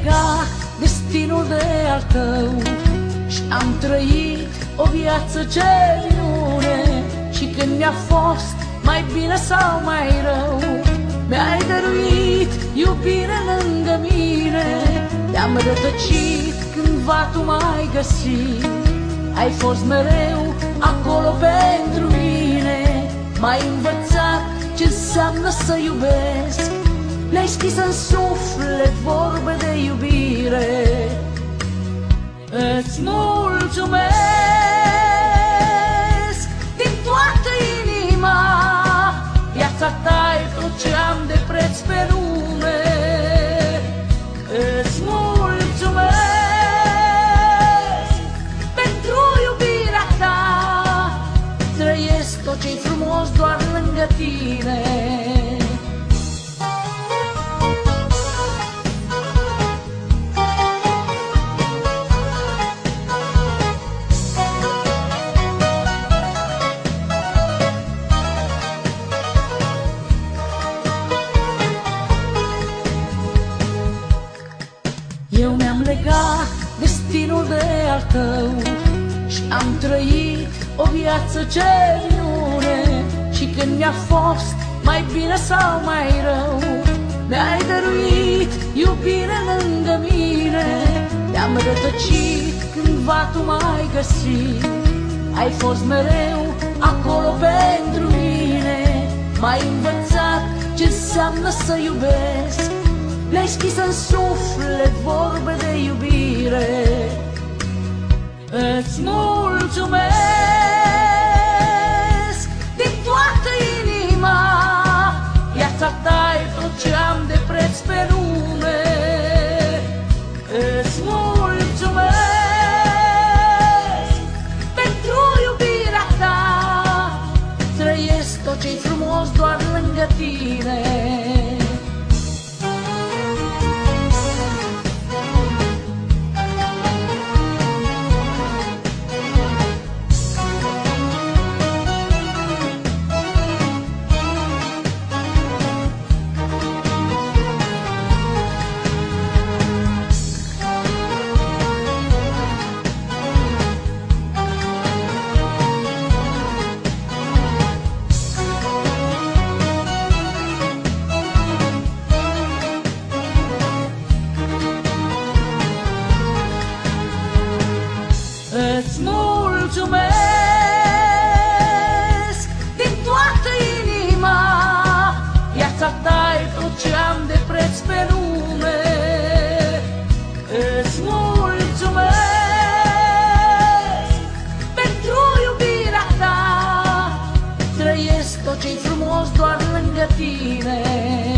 legat destinul de al tău și am trăit o viață ce minune. Și când mi-a fost mai bine sau mai rău, mi-ai dăruit iubire lângă mine. Te-am rătăcit cândva tu m-ai găsit, ai fost mereu acolo pentru mine. M-ai învățat ce înseamnă să iubesc, mi-ai scris în suflet vorbe de iubire. Îți mulțumesc din toată inima, viața ta e tot ce am de preț pe lume. Îți mulțumesc pentru iubirea ta, trăiesc tot ce-i frumos doar lângă tine. Eu mi-am legat destinul de al tău și am trăit o viață ce minune. Și când mi-a fost mai bine sau mai rău, mi-ai dăruit iubire lângă mine. Te-am rătăcit cândva tu m-ai găsit, ai fost mereu acolo pentru mine. M-ai învățat ce înseamnă să iubesc, mi-ai scris în suflet vorbe de iubire. Îți mulțumesc din toată inima, viața ta e tot ce am de preț pe lume. Îți mulțumesc pentru iubirea ta, trăiesc tot ce-i frumos doar lângă tine. Îți mulțumesc din toată inima, viața ta e tot ce am de preț pe lume. Îți mulțumesc pentru iubirea ta, trăiesc tot ce-i frumos doar lângă tine.